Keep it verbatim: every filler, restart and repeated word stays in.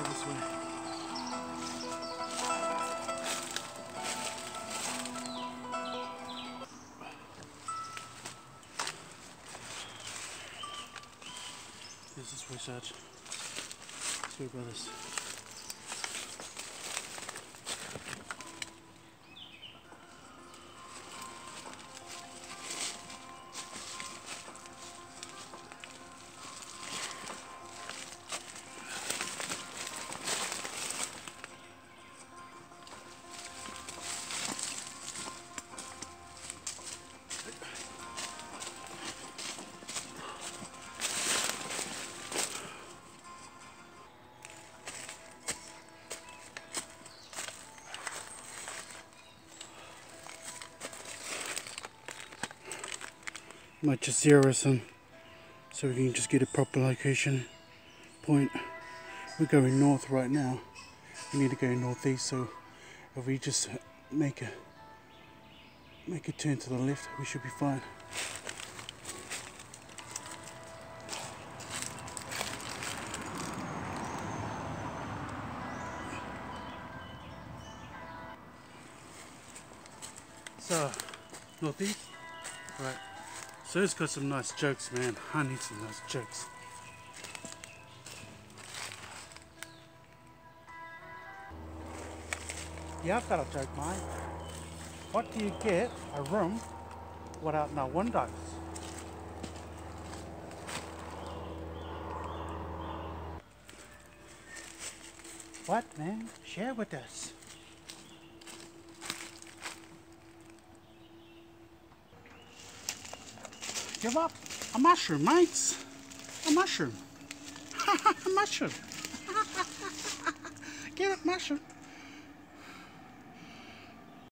this way. This is research. Two brothers. Might just zero some so we can just get a proper location point. We're going north right now. We need to go northeast, so if we just make a make a turn to the left, we should be fine. So northeast, right. So it's got some nice jokes, man. I need some nice jokes. Yeah, I've got a joke, mate. What do you get a room without no windows? What, man? Share with us. Give up a mushroom, mates. A mushroom. A mushroom. Get it, mushroom.